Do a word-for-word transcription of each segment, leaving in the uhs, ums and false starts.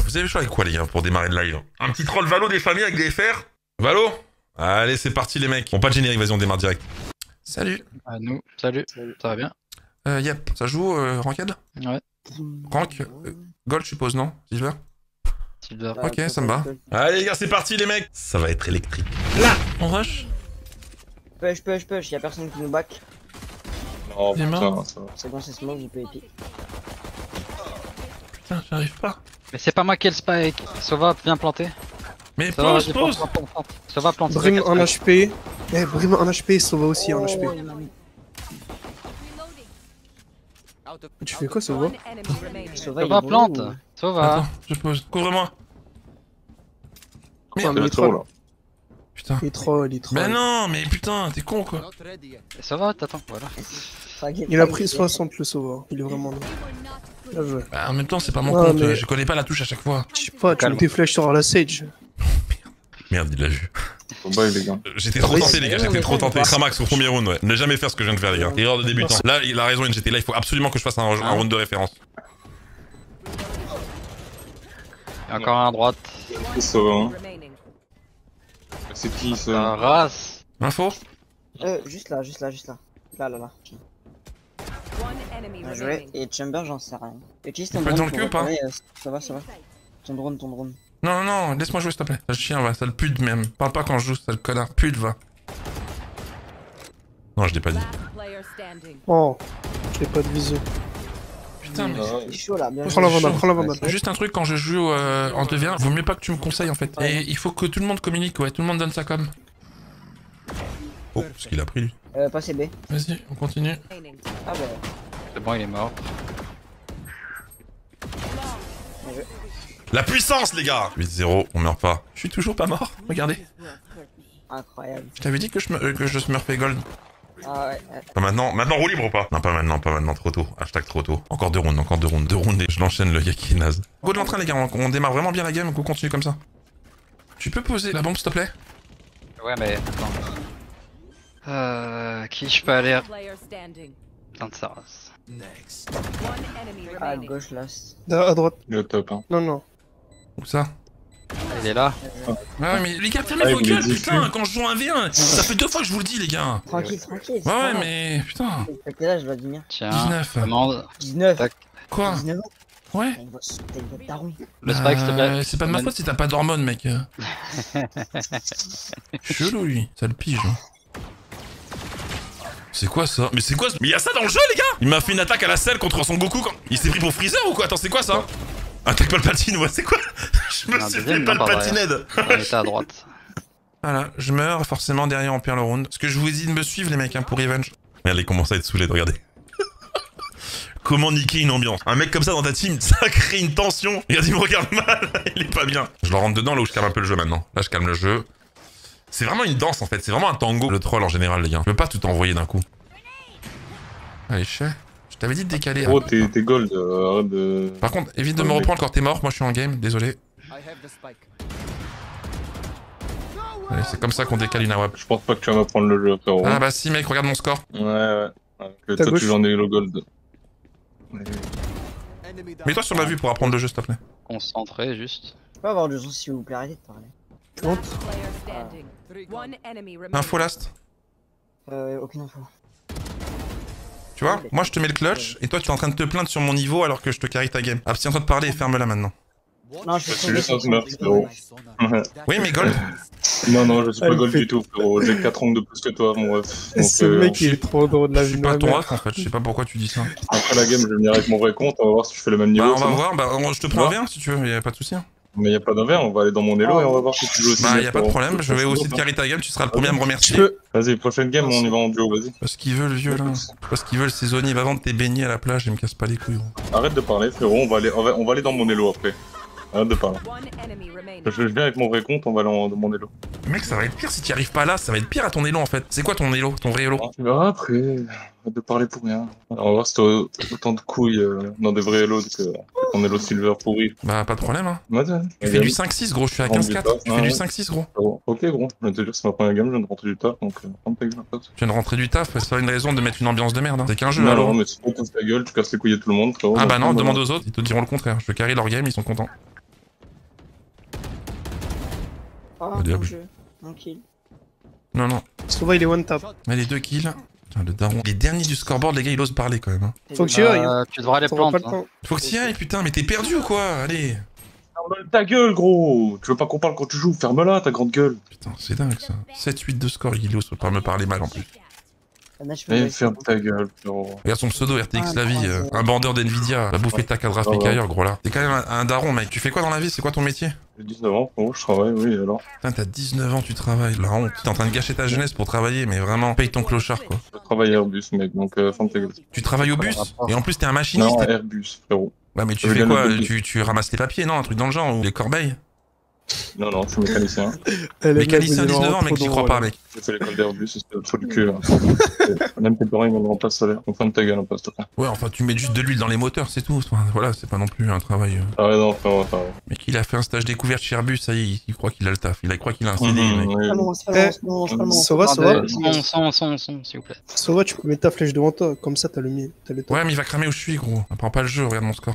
Vous avez le choix avec quoi les gars pour démarrer le live? Un petit troll Valo des familles avec des F R? Valo? Allez, c'est parti les mecs. Bon, pas de générique, vas-y, on démarre direct. Salut. À nous. Salut. Salut. Ça va bien? Euh, yep. Ça joue, euh, Ranked? Ouais. Rank? Euh, Gold, je suppose, non? Silver? Silver. Ok, ça me va. Allez les gars, c'est parti les mecs. Ça va être électrique. Là, on rush. Push, push, push, y'a personne qui nous back. Oh Il est putain, mort. ça va. C'est bon, c'est smoke, vous pouvez épique. Putain, j'arrive pas. Mais c'est pas moi qui ai le spike. Sova, viens planter. Mais Sova, pause, vas-y, pause. plante, plante, plante. Sova, plante. Brim en H P. Eh, Brim en H P, Sova aussi en H P. Tu fais quoi, Sova? Sova, il Sova, est bon, plante. ou- Sova. Attends, je pose. Couvre-moi. Merde, C'est il le est trop troll. là. Putain. Il est troll, il est troll. Mais non, mais putain, t'es con quoi. Sova, t'attends. Voilà. Tranquille, Il a tranquille. pris soixante le Sova. Il est vraiment long. Bien joué. Bah, en même temps, c'est pas mon Non, compte, mais- je connais pas la touche à chaque fois. Je sais pas, tu Calme. mets tes flèches sur la Sage. Merde, il l'a vu. Faut bye les gars. J'étais trop Oui, tenté c'est- les gars, non, j'étais mais trop ça, tenté. pas. Cramax au premier round, ouais. Ne jamais faire ce que je viens de faire les gars. Erreur de débutant. Là, il a raison N G T, là il faut absolument que je fasse un, un round de référence. Et encore un à droite. C'est ça va, hein. C'est qui Un ça? race. Info? Euh, juste là, juste là, juste là. Là, là, là. Bien joué. Et Chamber, j'en sais rien. Utilise ton Tu peux être drone. dans le pour cul ou pas repérer, euh, Ça va, ça va. Ton drone, ton drone. Non, non, non, laisse-moi jouer s'il te plaît. Ça le chien va, ça le pute même. Parle pas quand je joue, ça le connard. Pute va. Non, je l'ai pas dit. Oh, j'ai pas de visu. Putain, mais. Ah, Il est chaud là, bien Prends la joué. vandale, prends la vandale. Juste un truc, quand je joue euh, en deux v un, vaut mieux pas que tu me conseilles en fait. Et il faut que tout le monde communique, ouais, tout le monde donne sa com. Oh, ce qu'il a pris lui. Euh, passez B. Vas-y, on continue. Ah bah. C'est bon, il est mort. La puissance, les gars huit zéro, on meurt pas. Je suis toujours pas mort, regardez. Incroyable. Je t'avais dit que je me, euh, que je smurfais gold. Ah ouais. ouais. Pas maintenant, maintenant roue libre ou pas? Non, pas maintenant, pas maintenant, trop tôt. Hashtag trop tôt. Encore deux rounds, encore deux rounds, deux rounds et je l'enchaîne le gars qui est naze. Go de l'entrain, les gars, on, on démarre vraiment bien la game, go continue comme ça. Tu peux poser la bombe, s'il te plaît? Ouais, mais attends. Euh. Qui je peux aller? Putain de sa race. Ah, à gauche là. c'est- À droite. il est au top hein. Non, non. Où ça? Il est là. Ouais, ouais, mais les gars, fermez Ah, vos il gueules, voulait putain, dire quand je joue un v un, ça fait deux fois que je vous le dis, les gars. Tranquille, tranquille. Ouais, ouais, mais putain. T'as quel âge, Vladimir? Tiens. dix-neuf. Commande. dix-neuf. Tac. Quoi? dix-neuf ans. Ouais. T'as une voix t'as une voix de daron. Le spike, s'il te plaît. Euh, c'est pas de ma faute si t'as pas d'hormones, mec. Chelou, lui. Ça le pige. hein. C'est quoi ça? Mais c'est quoi? Mais y'a ça dans le jeu, les gars? Il m'a fait une attaque à la selle contre son Goku quand... Il s'est pris pour Freezer ou quoi? Attends, c'est quoi ça? Attaque Palpatine, ouais, c'est quoi? Je me Un suis fait deuxième, non, par Palpatined. On était à droite. Voilà, je meurs, forcément derrière on perd le round. Parce que je vous ai dit de me suivre les mecs hein, pour Revenge. Regardez, il commence à être saoulé de regarder. Comment niquer une ambiance? Un mec comme ça dans ta team, ça crée une tension. Regarde, il me regarde mal, il est pas bien. Je le rentre dedans là où je calme un peu le jeu maintenant. Là je calme le jeu. C'est vraiment une danse en fait, c'est vraiment un tango le troll en général les gars. Je peux pas tout envoyer d'un coup. Allez, chais. Je t'avais dit de décaler. Oh hein. t'es t'es gold, euh, arrête de... Par contre, évite de me reprendre quand t'es mort, moi je suis en game, désolé. Allez, c'est comme ça qu'on décale une A W A P. Je pense pas que tu vas m'apprendre le jeu frérot. Ah bah si mec, regarde mon score. Ouais ouais. Ouais, que Ta toi gauche. tu en es le gold. Mets-toi sur la vue pour apprendre le jeu s'il te plaît. Concentré, juste. Je peux avoir du son s'il vous plaît, arrêtez de parler. Info last. Euh, aucune info. Tu vois, moi je te mets le clutch et toi tu es en train de te plaindre sur mon niveau alors que je te carry ta game. Abstiens-toi de parler et ferme-la maintenant. Non, je Je suis suis juste un smurf frérot. Oui mais Gold. Non non je suis Ah, pas il gold fait- du tout frérot, j'ai quatre angles de plus que toi mon ref. Donc, Ce euh, mec, il est trop drôle de la Je vie suis de pas ma ton mère. ref en fait, je sais pas pourquoi tu dis ça. Après la game je vais venir avec mon vrai compte, on va voir si je fais le même niveau. Bah on ça va va. voir, bah on- je te prends un V un si tu veux, y a pas de souci. hein. Mais y a pas d'un verre, on va aller dans mon elo et on va voir si tu joues aussi. Bah bien, y a pas de frérot. problème, je vais aussi te carry ta game, tu seras le premier à me Tu remercier. peux. Vas-y, prochaine game, on y va en duo, vas-y. Parce qu'il veut le vieux là. Parce qu'il veut le saisonnier, il va vendre tes beignets à la plage, il me casse pas les couilles. gros. Arrête de parler, frérot, on va aller, on va, on va aller dans mon elo après. Arrête de parler. Je, je viens avec mon vrai compte, on va aller en- dans mon elo. Mec, ça va être pire si t'y arrives pas là, ça va être pire à ton élo en fait. C'est quoi ton élo, ton vrai élo? Tu verras après, arrête de parler pour rien. Alors, on va voir si t'as autant de couilles euh, dans des vrais elos que ton elo silver pourri. Bah pas de problème hein. Vas-y, Tu fais du cinq six gros, je suis à quinze quatre. Tu fais du cinq six gros. frérot. Ok, gros, je vais te dire, c'est ma première game, je viens de rentrer du taf, donc euh, ferme ta gueule, pote. Tu viens de rentrer du taf, c'est pas une raison de mettre une ambiance de merde. hein. C'est qu'un jeu Non, alors. non, mais si tu casses ta gueule, tu casses les couilles à tout le monde, frérot. Ah bah non, Donc, demande voilà. aux autres, ils te diront le contraire. Je carry leur game, ils sont contents. Oh, Allez, hop. mon jeu. Mon kill. Non, non. Sova, il est one tap. Allez, deux kills. Putain, le daron. Les derniers du scoreboard, les gars, ils osent parler quand même. Hein. Faut que tu ailles. Euh, tu devras les T'auras plantes. pas le hein. temps. Faut que t'y ailles, putain, mais t'es perdu ou quoi? Allez. Ferme ta gueule, gros. Tu veux pas qu'on parle quand tu joues? Ferme-la, ta grande gueule. Putain, c'est dingue ça. sept huit de score, il ose pas me parler mal en plus. Là, je peux Mais jouer. ferme ta gueule, frérot. Regarde son pseudo R T X Ah, la vie, euh, un bandeur d'Nvidia, va bouffer ta cadre graphique Ah ouais. ailleurs, gros là. T'es quand même un, un daron, mec. Tu fais quoi dans la vie? C'est quoi ton métier? J'ai dix-neuf ans, frérot, je travaille, oui, alors. Putain, t'as dix-neuf ans, tu travailles, la honte. T'es en train de gâcher ta jeunesse pour travailler, mais vraiment, paye ton clochard quoi. Je travaille à Airbus, mec, donc euh, ferme ta gueule. Tu travailles au bus? Et en plus, t'es un machiniste? Non, Airbus, frérot. Ouais, mais tu Je fais viens de quoi? le dire. tu, tu ramasses les papiers, non? Un truc dans le genre, ou les corbeilles? Non, non, je suis mécanicien. Elle aime Mécanicien à la dix-neuf ans, mec, trop j'y drôle. crois pas, mec. J'ai fait l'école d'Airbus, c'est le trou du cul. Hein. Même tes parents, ils m'ont pas de salaire. Donc ferme ta gueule, un peu, s'il te plaît. Ouais, enfin, tu mets juste de l'huile dans les moteurs, c'est tout. Enfin, voilà, c'est pas non plus un travail. euh. Ah ouais, non, frérot, frérot. Mec, il a fait un stage découverte chez Airbus, ça y est, il, il croit qu'il a le taf. Il, a- il croit qu'il a un C D, Mhm, mec. oui. C'est pas bon, c'est pas bon, c'est pas bon, c'est pas bon. Sova, Attendez, Sova, Son, son, son, son, s'il vous plaît. Sova, tu peux mettre ta flèche devant toi. Comme ça, t'as le mi- t'as le temps. Ouais, mais il va cramer où je suis, gros. Apprends pas le jeu, regarde mon score.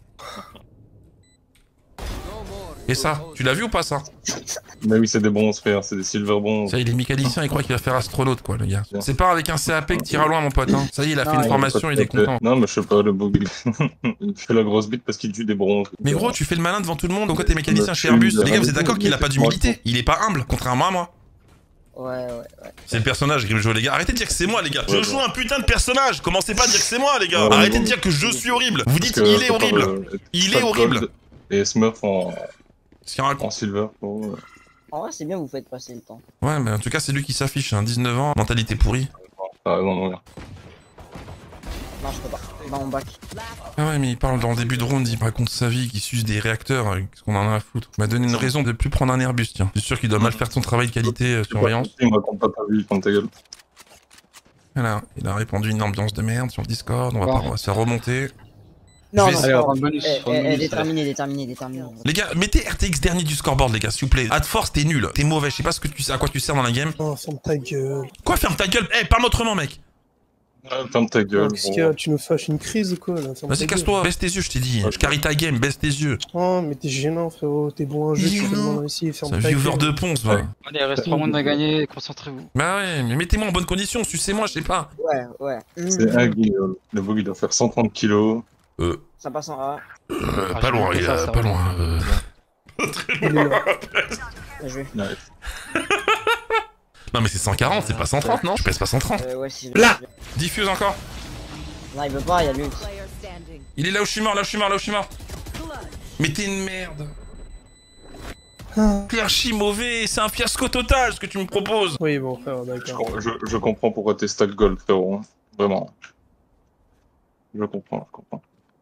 Et ça, tu l'as vu ou pas ça? Mais oui, c'est des bronzes, frère, c'est des silver bronzes. Ça y est, il est mécanicien, il croit qu'il va faire astronaute, quoi, le gars. C'est pas avec un C A P que t'iras loin, mon pote, hein. Ça y est, il a fait Non, une il- formation, il est content. Non, mais je sais pas, le bug, il fait la grosse bite parce qu'il tue des bronzes. Mais gros, tu fais le malin devant tout le monde, donc quoi t'es mécanicien Me chez tue, Airbus? il a Les gars, vous êtes raison, d'accord qu'il a mais pas d'humilité? Il est pas humble, contrairement à moi. Ouais, ouais, ouais. C'est le personnage, Grimjo, les gars. Arrêtez de dire que c'est moi, les gars. Je Ouais, joue ouais. un putain de personnage. Commencez pas à dire que c'est moi, les gars. Ouais, Arrêtez ouais, de dire que je suis horrible. Vous dites Parce que il est faut pas, horrible. euh, Il Fat est horrible. Gold Et Smurf en, Ce qu'il raconte. en silver, frérot. En vrai, c'est bien, vous faites passer le temps. Ouais, mais en tout cas, c'est lui qui s'affiche. Hein. dix-neuf ans, mentalité pourrie. Ah non, non, non. Non, je peux pas. Il va en back. Ah ouais, mais il parle dans le début de round, il me raconte sa vie, qu'il suce des réacteurs. euh, Qu'est-ce qu'on en a à foutre? Il m'a donné une raison de plus prendre un Airbus, tiens. Je suis sûr qu'il doit mal faire son travail de qualité, euh, surveillance. Il me raconte pas ta vie, ferme ta gueule. Voilà, il a répandu une ambiance de merde sur le Discord. On va, pas, on va se faire remonter. Non, vais non, essayer- non. on prend le bonus, Eh, on prend le eh, eh, bonus, déterminé, déterminé, déterminé. Les gars, mettez R T X dernier du scoreboard, les gars, s'il vous plaît. À de force, t'es nul. T'es mauvais. Je sais pas ce que tu sais, à quoi tu sers dans la game. Oh, ferme ta gueule. Quoi, ferme ta gueule? Eh, parle autrement, mec. Ah, ferme ta gueule, Qu'est-ce qu'il y a? gros. Tu nous fâches une crise ou quoi là? Ferme Vas-y, ta gueule. casse-toi. Baisse tes yeux, je t'ai dit. Je carry ta game, baisse tes yeux. Oh, mais t'es gênant, frérot. T'es bon à un jeu, tu fais le Gênant. malin ici. Ferme C'est un ta viewer gueule. de ponce, va. Ouais. Allez, il reste trois rounds à gagner, concentrez-vous. Bah ouais, mais mettez-moi en bonne condition, sucez-moi, je sais pas. Ouais, ouais. C'est Mmh. un guignol. Le bug, il doit faire cent trente kilos. Euh, Ça passe en A. euh Ah, pas j'ai loin, manqué les ça, gars, ça pas va. loin. euh. Il est là. Bien joué. Ouais. Non, mais c'est cent quarante, c'est pas cent trente, non? Je pèse pas cent trente. Euh, ouais, si. Là Diffuse encore. Non, il veut pas, il y a lui. Player standing. Il est là où je suis mort, là où je suis mort, là où je suis mort. Mais t'es une merde. Ah. T'es archi mauvais, c'est un fiasco total ce que tu me proposes. Oui, bon, frère, Je, d'accord. com- je, je comprends pourquoi t'es stack gold, frérot. hein. Vraiment. Je comprends, je comprends.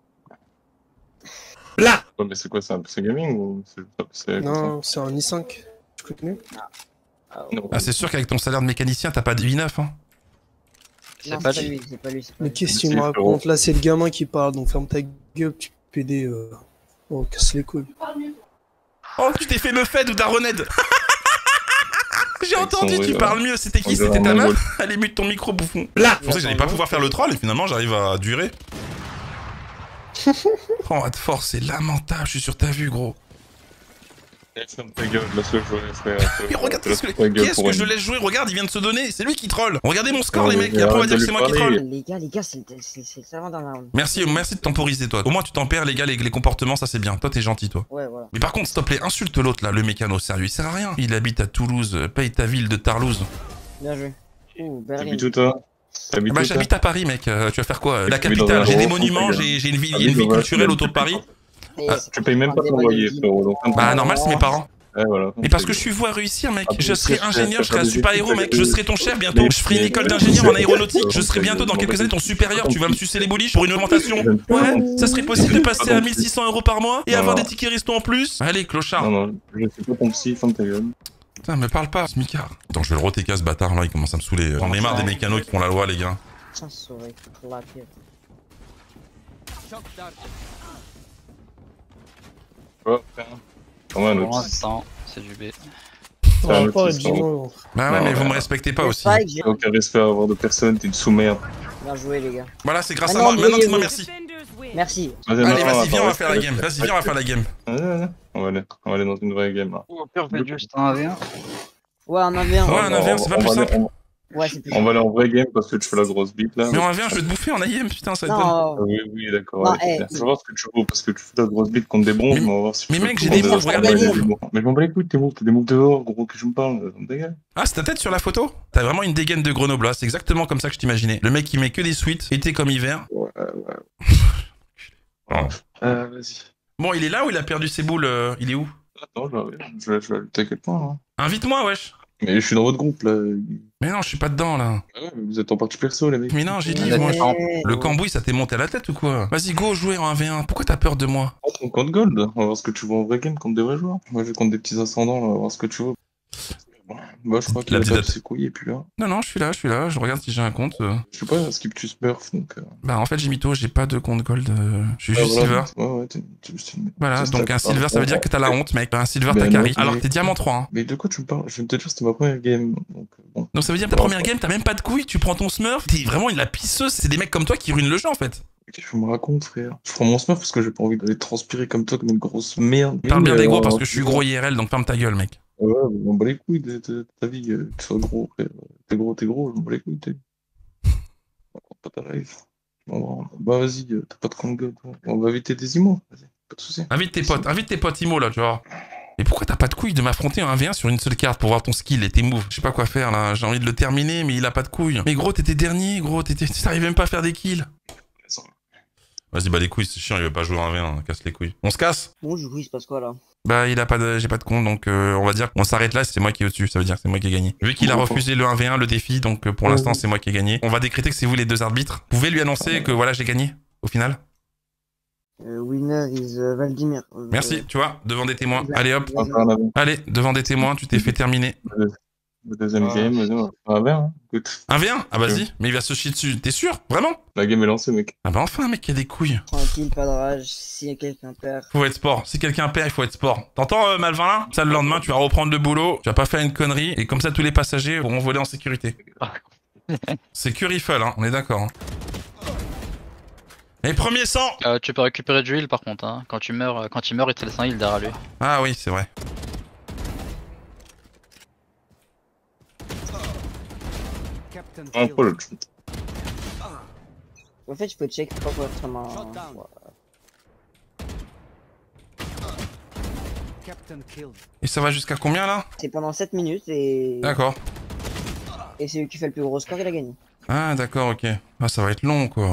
Là Ouais, mais c'est quoi, c'est un P C gaming ou c'est juste un P C comme Non, c'est un i cinq. Tu connais? Ah, ça Non. Ah, c'est sûr qu'avec ton salaire de mécanicien, t'as pas de i neuf, hein. C'est non, pas c'est pas lui. lui, c'est pas lui. c'est pas Mais lui. qu'est-ce que tu Si, me frérot. racontes? Là, c'est le gamin qui parle, donc ferme ta gueule, petit P D. Euh... Oh, casse les couilles. Oh, tu t'es fait me fed ou daroned. J'ai Avec entendu, son tu rire. parles mieux. C'était On qui? dirait C'était un ta mongol. meuf? Allez, mute ton micro, bouffon. Là Je pensais que j'allais pas pouvoir faire le troll et finalement j'arrive à durer. Oh, à de force, c'est lamentable, je suis sur ta vue, gros. Ferme ta gueule, laisse-le jouer, frère. Mais regarde, qu'est-ce que, Laisse ta gueule qu'est-ce pour que une- je laisse jouer? Regarde, il vient de se donner, c'est lui qui troll. Regardez mon score, Oh, les mecs, et mais après on va arrête dire de que c'est lui moi qui parler. troll. Les gars, les gars, c'est c'est- c'est le servant dans la round. Merci, merci de temporiser, toi. Au moins, tu tempères, les gars, les, les comportements, ça c'est bien. Toi, t'es gentil, toi. Ouais, voilà. Mais par contre, s'il te plaît, insulte l'autre, là, le mécano, sérieux, il sert à rien. Il habite à Toulouse, euh, paye ta ville de Tarlouse. Bien joué. Ouh, Berlin. T'habites où, toi T'habites Bah, où, toi j'habite à Paris, mec, euh, tu vas faire quoi? La Tu vis dans capitale, un j'ai des gros monuments, centre, j'ai j'ai une vie, Ah il y a une oui, vie bah, culturelle tu- autour de Paris. Et Ah, c'est Tu payes même pas un ton débat de loyer, vie. frérot. Donc, Bah, normal, c'est mes parents. Ouais, voilà. Mais parce que je suis voué à réussir, mec. Ah, Je mais serai c'est- ingénieur, je c'est- serai un c'est- super-héros, c'est- mec. Je serai ton chef bientôt. mais- Je ferai une mais- école mais- d'ingénieur en mais- aéronautique. Je mais- serai bientôt dans mais- quelques années ton supérieur. Tu vas me sucer les bouliches pour une augmentation. J'aime pas. Ouais, ça serait possible de passer à mille six cents euros par mois et Non, avoir non. des tickets resto en plus. Allez, clochard. Non, non, je sais pas ton psy, ferme ta gueule. Putain, me parle pas, smicard. Attends, je vais le rotéka ce bâtard là, il commence à me saouler. J'en ai marre des mécanos qui font la loi, les gars. Tiens, ça aurait été claqué. Oh, frère. Comment un Pour autre l'instant, c'est du B. On va un pas autre être gênant. Bah ouais, Non, mais vous ouais. me respectez pas Le aussi. spike, j'ai- T'as aucun respect à avoir de personne, t'es une sous-merde. Bien joué, les gars. Voilà, c'est grâce Ah à non, moi. Maintenant, mais- dis-moi merci. Defenders win. Merci. Vas-y, Allez, maintenant, vas-y, viens, on va attends, faire la game. respect. Vas-y, viens, on va faire la game. Ouais, ouais, ouais. On va aller, on va aller dans une vraie game là. Ou au pire, faites juste un v un. Ouais, on en avait un. Ouais, un A V un, c'est pas on plus va aller- simple. on- Ouais, c'est plus On va aller en vraie game parce que tu fais la grosse bite là. Mais on A V un, je vais te bouffer en A I M, putain, ça va être bon. Non, Ah oui, oui, d'accord. Non, allez, eh, c'est bien. Je vais voir ce que tu vaux parce que tu fais la grosse bite contre des bronzes, Mais- mais on va voir si mais tu peux mec, j'ai prendre des moves, regarde les des moves. moves. Mais je m'en bats les couilles de tes moves, t'as des moves dehors, gros, que je me parle, ça me dégage. Ah, c'est ta tête sur la photo? T'as vraiment une dégaine de Grenoble, là. C'est exactement comme ça que je t'imaginais. Le mec qui met que des suites, été comme hiver. Ouais, ouais. Oh. Euh, vas-y. Bon, il est là ou il a perdu ses boules euh, Il est où? Attends, je vais, je vais, je vais, t'inquiète pas. Hein. Invite-moi, wesh. Mais je suis dans votre groupe là. Mais non, je suis pas dedans, là. Ah ouais, mais vous êtes en partie perso, les mecs. Mais non, j'ai dit, Mais- moi. mais- Le cambouis, ça t'est monté à la tête ou quoi? Vas-y, go, jouer en un v un. Pourquoi t'as peur de moi? Entre en compte gold, on va voir ce que tu vois en vrai game contre des vrais joueurs. Moi, je vais contre des petits ascendants, là, on va voir ce que tu vois. Bon, bah, je crois qu'il La a petite perdu date. ses couilles et puis là. Non, non, je suis là, je suis là. Je regarde si j'ai un compte. euh. Je sais pas, skip tu smurf donc. Euh... Bah, en fait, j'ai mytho, j'ai pas de compte gold. euh, Je suis ah, juste voilà, silver. Ouais, ouais, t'es t'es juste une. Voilà, t'es donc un stack. silver, ça veut dire que t'as la honte, mec. Un silver, t'as Ben carry. non, Alors mais- que t'es diamant trois. Hein. Mais de quoi tu me parles? Je viens de te dire, c'était ma première game. Donc, euh, bon. Donc ça veut dire ta Non, première pas- game, t'as même pas de couilles, tu prends ton smurf. T'es vraiment une la pisseuse. C'est des mecs comme toi qui ruinent le jeu, en fait. Qu'est-ce que tu me racontes, frère? Je prends mon smurf parce que j'ai pas envie d'aller transpirer comme toi, comme une grosse merde. Parle bien Mais, des gros euh, parce que je suis gros I R L, donc ferme ta gueule, mec. Ouais, mais on bat les couilles de, de- de ta vie, euh, que tu sois gros, frère. T'es gros, t'es gros, je m'en bats les couilles, t'es. On raconte pas ta life. Bon, bah vas-y, euh, t'as pas de compte gueule, toi. On va éviter des imos, vas-y, pas de soucis. Invite tes potes, invite tes potes Imo là, tu vois. Mais pourquoi t'as pas de couilles de m'affronter en un v un sur une seule carte pour voir ton skill et tes moves? Je sais pas quoi faire là, j'ai envie de le terminer, mais il a pas de couilles. Mais gros, t'étais dernier, gros, t'étais. T'arrives même pas à faire des kills. Vas-y, bah les couilles, c'est chiant, il veut pas jouer en un v un, casse les couilles. On se casse? Bon, du coup, il se passe quoi là? Bah il a pas de. J'ai pas de compte, donc euh, on va dire qu'on s'arrête là, c'est moi qui est au-dessus, ça veut dire que c'est moi qui ai gagné. Vu qu'il a refusé le un v un, le défi, donc euh, pour l'instant c'est moi qui ai gagné. On va décréter que c'est vous les deux arbitres. Vous pouvez lui annoncer que voilà, j'ai gagné, au final? Euh, winner is euh, Valdimir. Euh, Merci, tu vois, devant des témoins. Allez hop, On va faire un avis. allez, devant des témoins, tu t'es fait terminer. Le deuxième Ah. game, vas-y, on va faire un verre, hein. Écoute, un v un? Ah vas-y, mais il va se chier dessus, t'es sûr? Vraiment? la game est lancée, mec. Ah bah enfin, mec, il y a des couilles. Tranquille, pas de rage. Si quelqu'un perd. Faut être sport. Si quelqu'un perd, il faut être sport. T'entends, euh, Malvin là? Ça, le lendemain, tu vas reprendre le boulot, tu vas pas faire une connerie, et comme ça, tous les passagers pourront voler en sécurité. C'est que Riffle, hein, on est d'accord. Hein. Et premier sang! Euh, tu peux récupérer du heal par contre, hein. Quand tu meurs, euh, quand il meurt, il te laisse un heal derrière lui. Ah oui, c'est vrai. Un peu le En fait, je peux check pas pour être un. Ouais. Et ça va jusqu'à combien là? C'est pendant sept minutes et. D'accord. Et celui qui fait le plus gros score, il a gagné. Ah d'accord, ok. Ah ça va être long quoi.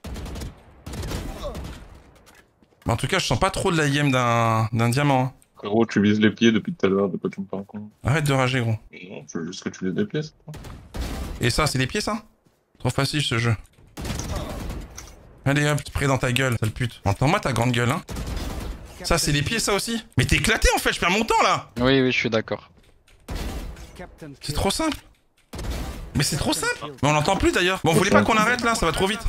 Mais en tout cas, je sens pas trop de la I M d'un d'un diamant. Hein. Frérot, tu vises les pieds depuis tout à l'heure, de quoi tu me parles quoi? Arrête de rager gros. Non, je veux juste que tu vises les pieds, c'est tout. Et ça, c'est les pieds ça? Trop facile ce jeu. Allez hop, près dans ta gueule, sale pute. Entends-moi ta grande gueule hein. Ça c'est les pieds ça aussi? Mais t'es éclaté en fait, je perds mon temps là. Oui, oui, je suis d'accord. C'est trop simple. Mais c'est trop simple. Mais on l'entend plus d'ailleurs. Bon, vous voulez pas qu'on arrête là? Ça va trop vite.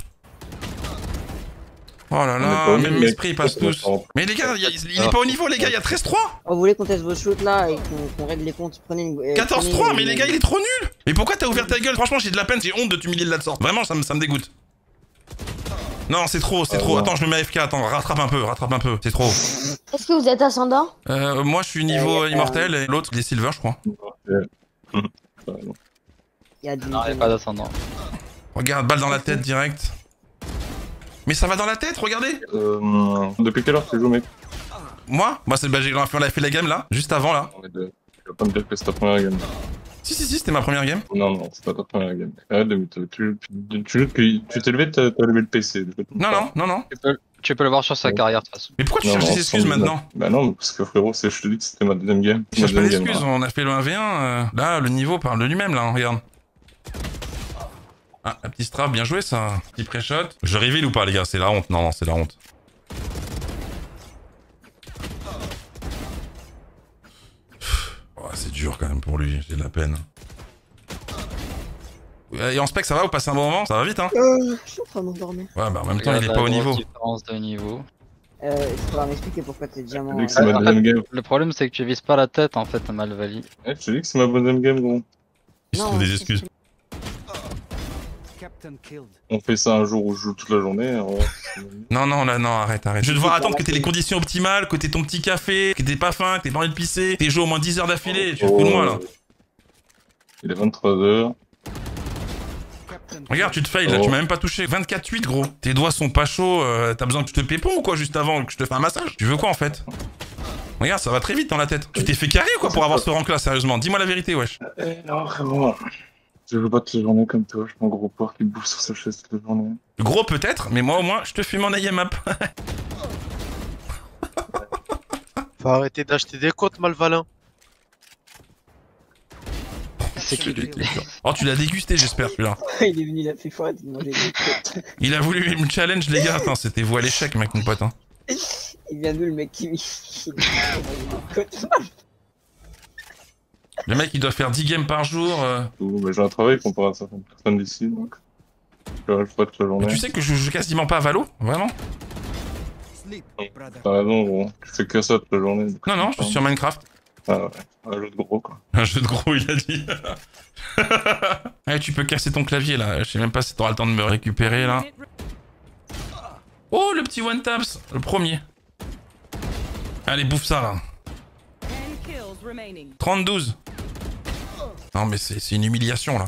Oh là On est là, pas au même niveau, l'esprit ils passent tous. Mais les gars, il y a- il est pas au niveau les gars, il y a treize trois. Oh, vous voulez qu'on teste vos shoots là et qu'on qu'on règle les comptes? Prenez une. euh, quatorze prenez trois, une- mais les gars, il est trop nul. Mais pourquoi t'as ouvert ta gueule? Franchement, j'ai de la peine, j'ai honte de t'humilier de la sorte. Vraiment, ça me, ça me dégoûte. Non, c'est trop, c'est Ah, trop. non. Attends, je me mets A F K, attends, rattrape un peu, rattrape un peu, c'est trop. Est-ce que vous êtes ascendant? Euh, moi, je suis niveau Euh, immortel et l'autre, il est silver, je crois. Il y a du. Non, il n'y a pas d'ascendant. Regarde, balle dans la tête direct. Mais ça va dans la tête, regardez. Euh, depuis quelle heure tu joues, mec? Moi, moi, c'est bah, j'ai on a fait la game là, juste avant là. Arrête de... Tu vas pas me dire que c'est ta première game. Si, si, si, c'était ma première game. Non, non, c'est pas ta première game. Arrête de me... Tu, tu, tu, tu, tu t'es levé, t'as t'as levé le P C. Non, non, non, non. Tu peux, tu peux le voir sur sa Ouais. carrière de toute façon. Mais pourquoi tu Non, cherches non, des excuses sans- maintenant? Bah non, parce que frérot, c'est- je te dis que c'était ma deuxième game. Je Ma cherche pas deuxième d'excuses, game, on a fait le un v un. euh, Là, le niveau parle de lui-même là, hein, regarde. Ah, un petit strap, bien joué ça. Petit pré-shot. Je reveal ou pas, les gars? C'est la honte. Non, non, c'est la honte. Oh, c'est dur quand même pour lui, j'ai de la peine. Et en spec, ça va? Vous passez un bon moment? Ça va vite, hein? Euh, je suis en train de m'endormir. Ouais, bah en même temps, Regarde il est la pas au grosse niveau. différence de niveau. Euh, il faudra m'expliquer pourquoi t'es Je diamant. te dis que euh, c'est ma en deuxième game. Le problème, c'est que tu vises pas la tête en fait, Malvali. Eh, je te dis que c'est ma deuxième game, gros. Il se Non, trouve des c'est- excuses. On fait ça un jour où je joue toute la journée. Alors... Non, non, là, non, arrête, arrête. Je vais devoir attendre que t'aies les conditions optimales, que t'aies ton petit café, que t'aies pas faim, que t'aies pas envie de pisser, que t'aies joué au moins dix heures d'affilée. Tu te fous de moi, là. Il est vingt-trois heures. Regarde, tu te failles, là, Oh. tu m'as même pas touché. vingt-quatre huit, gros. Tes doigts sont pas chauds, euh, t'as besoin que je te pépon ou quoi, juste avant que je te fasse un massage? Tu veux quoi, en fait? Regarde, ça va très vite dans la tête. Tu t'es fait carré ou quoi pour avoir ce rank-là, sérieusement? Dis-moi la vérité, wesh. Eh non, vraiment. Je veux pas toute la journée comme toi, je prends gros porc qui bouffe sur sa chaise toute la journée. Gros, peut-être, mais moi, au moins, je te fume en I M A P. Faut arrêter d'acheter des côtes, Malvalin. C'est qui lui? Oh, tu l'as dégusté, j'espère, celui-là. Il est venu, il a fait froid, il mangeait des côtes. Il a voulu me challenge, les gars. Attends, c'était vous à l'échec, mec, mon pote. Hein. Il vient d'où le mec qui il mange des côtes? Le mec, il doit faire dix games par jour. Euh... Tout, mais j'ai un travail comparé à certaines personnes d'ici, donc. Je reste pas toute la journée. Mais tu sais que je joue quasiment pas à Valo? Vraiment? T'as raison, gros. Tu fais que ça toute la journée. Non, non, je suis sur Minecraft. Ah ouais, un jeu de gros, quoi. Un jeu de gros, il a dit. Allez, tu peux casser ton clavier, là. Je sais même pas si t'auras le temps de me récupérer, là. Oh, le petit one taps, le premier. Allez, bouffe ça, là. trente douze. Non, mais c'est une humiliation, là.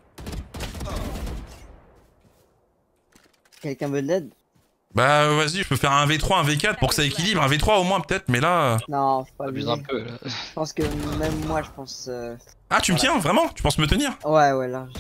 Quelqu'un veut de l'aide? Bah, vas-y, je peux faire un V trois, un V quatre pour que ça équilibre. Un V trois au moins, peut-être, mais là... Non, faut pas Abuse abuser. un peu, là. Je pense que même moi, je pense... Euh... Ah, tu me tiens, vraiment? Tu penses me tenir? Ouais, ouais, là.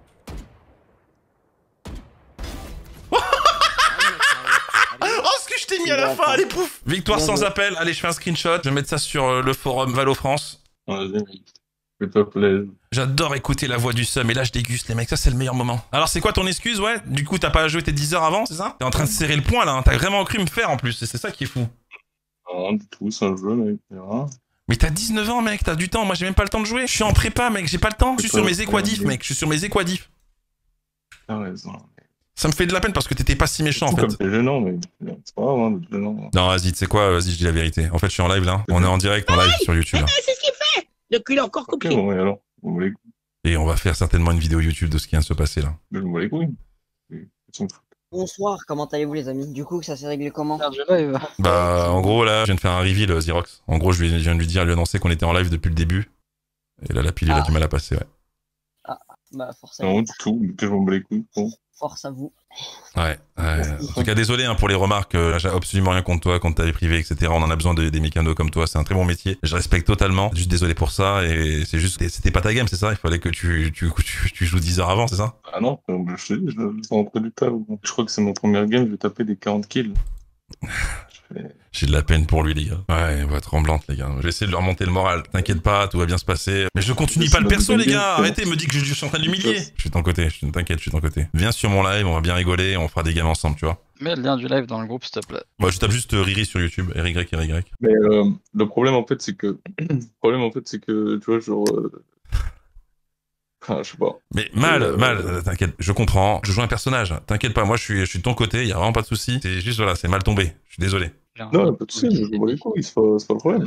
Oh, ce que je t'ai mis à la fin, allez, pouf! Victoire sans appel, allez, je fais un screenshot, je vais mettre ça sur euh, le forum Valo France. Vas-y, mec. Fais-toi plaisir. J'adore écouter la voix du seum, et là je déguste les mecs, ça c'est le meilleur moment. Alors c'est quoi ton excuse, ouais? Du coup t'as pas joué tes dix heures avant, c'est ça? T'es en train de serrer le point là, hein. T'as vraiment cru me faire en plus, et c'est ça qui est fou. Non, du tout, c'est un jeu, mec. Hein. Mais t'as dix-neuf ans mec, t'as du temps, moi j'ai même pas le temps de jouer. Je suis en prépa mec, j'ai pas le temps. Je suis sur mes équadifs mec, je suis sur mes équadifs. T'as raison. Ça me fait de la peine parce que t'étais pas si méchant en fait. Comme t'es gênant, mais c'est pas grave, hein, d'être gênant. Non vas-y, tu sais quoi, vas-y je dis la vérité. En fait je suis en live là, on est en direct en live sur YouTube là. C'est ce qu'il fait. Le cul est encore Ok, coupé. bon, et alors? On me les couilles. Et on va faire certainement une vidéo YouTube de ce qui vient de se passer là. Je me les couilles. Ils sont fous. Bonsoir, comment allez-vous les amis? Du coup, ça s'est réglé comment? Bah en gros là, je viens de faire un reveal euh, Xerox. En gros je, lui, je viens de lui dire, lui annoncer qu'on était en live depuis le début. Et là la pile il a Ah. du mal à passer ouais. Bah, force à Non, vous. du tout, que je m'en bats les couilles. Bon. Force à vous. Ouais, ouais. En tout cas, désolé hein, pour les remarques. Euh, j'ai absolument rien contre toi, contre ta vie privée, et cetera. On en a besoin de, des mécanos comme toi. C'est un très bon métier. Je respecte totalement. Juste désolé pour ça. Et c'est juste, c'était pas ta game, c'est ça? Il fallait que tu, tu, tu, tu joues dix heures avant, c'est ça? Ah non, euh, je te dis, je je suis rentré du table. Je crois que c'est mon premier game, je vais taper des quarante kills. Je fais- J'ai de la peine pour lui, les gars. Ouais, voix tremblante, les gars. Je vais essayer de lui remonter le moral. T'inquiète pas, tout va bien se passer. Mais je continue pas le perso, les gars. Arrêtez, me dit que je, je suis en train de l'humilier. Je suis de ton côté, je t'inquiète, je suis de ton côté. Viens sur mon live, on va bien rigoler, on fera des games ensemble, tu vois. Mets le lien du live dans le groupe, s'il te plaît. Moi, je tape juste euh, Riri sur YouTube, R Y R Y. Mais euh, le problème en fait c'est que le problème en fait c'est que tu vois genre euh... ah, je sais pas. Mais mal, Euh, mal, euh, t'inquiète, je comprends. Je joue un personnage. T'inquiète pas, moi, je suis, je suis de ton côté, y a vraiment pas de souci. C'est juste, voilà, c'est mal tombé. Je suis désolé. Non, pas de soucis, je m'en bats les couilles, c'est pas, c'est pas le problème.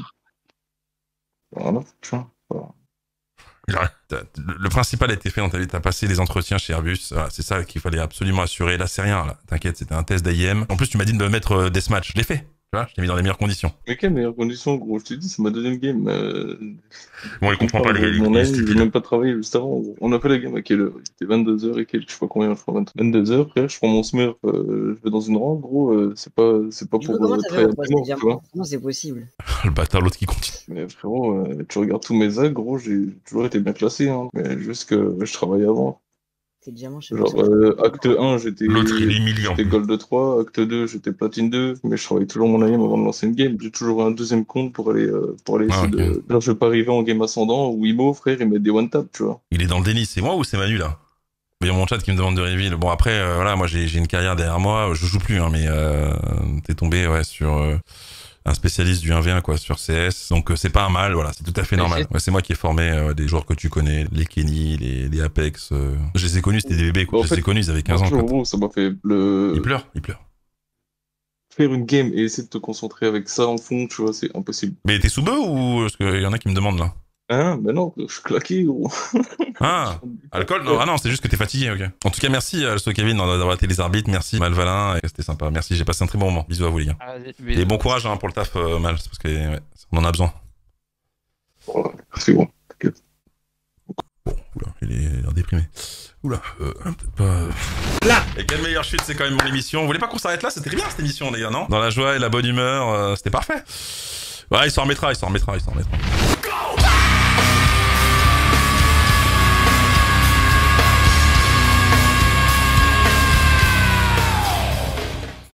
Voilà, tu vois. Voilà. T'as- Le le principal a été fait dans ta vie, t'as passé les entretiens chez Airbus, voilà, c'est ça qu'il fallait absolument assurer. Là, c'est rien, là. T'inquiète, c'était un test d'A I M. En plus, tu m'as dit de me mettre euh, Deathmatch. Je l'ai fait. Tu vois, je t'ai mis dans les meilleures conditions. Mais quelles meilleures conditions, gros, je t'ai dit, c'est ma deuxième game. Euh... Bon, il comprend pas, les gars, il est- Mon il est aim, j'ai stupide. même pas travaillé juste avant. gros. On a fait la game à quelle heure? Il était vingt-deux heures et quelques, je sais pas combien, je crois vingt-deux heures, frère, je prends mon smurf, euh, je vais dans une rang, gros, euh, c'est pas, c'est pas Du coup, pour comment euh, t'as fait travailler pour à passer mort, les tu vois. diamants? Comment c'est possible? Le bâtard, l'autre qui continue. Mais frérot, euh, tu regardes tous mes actes, gros, j'ai toujours été bien classé, hein. Mais juste que je travaillais avant. Tes diamants, je sais Genre, pas. euh, acte un, j'étais L'autre, il est humiliant. j'étais gold trois, acte deux, j'étais platine deux, mais je travaillais toujours mon A I M avant de lancer une game. J'ai toujours un deuxième compte pour aller, euh, pour aller Ah, essayer de... Genre, je vais pas arriver en game ascendant où Imo, frère, il met des one-tap, tu vois. Il est dans le déni, c'est moi ou c'est Manu, là? Il y a mon chat qui me demande de reveal. Bon, après, euh, voilà, moi, j'ai j'ai une carrière derrière moi. Je joue plus, hein, mais euh, t'es tombé, ouais, sur euh, un spécialiste du un v un, quoi, sur C S. Donc, euh, c'est pas un mal, voilà, c'est tout à fait normal. Ouais, c'est moi qui ai formé euh, des joueurs que tu connais, les Kenny, les, les Apex. euh. Je les ai connus, c'était des bébés, quoi. En Je les ai fait, connus, ils avaient quinze ans, Franchement, quoi. gros, ça m'a fait le... Il pleure, il pleure. Faire une game et essayer de te concentrer avec ça en fond, tu vois, c'est impossible. Mais t'es sous bœuf ou... Parce qu'il y en a qui me demandent, là. Hein, ben non, je suis claqué, gros. Ah, alcool? Non, ah non, c'est juste que t'es fatigué, ok. En tout cas, merci à ce Kevin d'avoir été les arbitres, merci Malvalin, et c'était sympa, merci, j'ai passé un très bon moment. Bisous à vous les gars. Et bon courage hein, pour le taf, euh, Mal, parce que ouais, on en a besoin. Voilà, merci gros, t'inquiète. Bon, oula, il est déprimé. Oula, euh, peut-être pas... Là. Et quelle meilleure chute, c'est quand même mon émission. Vous voulez pas qu'on s'arrête là? C'était bien cette émission, les gars, non? Dans la joie et la bonne humeur, euh, c'était parfait. Ouais, il s'en remettra, il s'en remettra, il s'en remettra. Go back!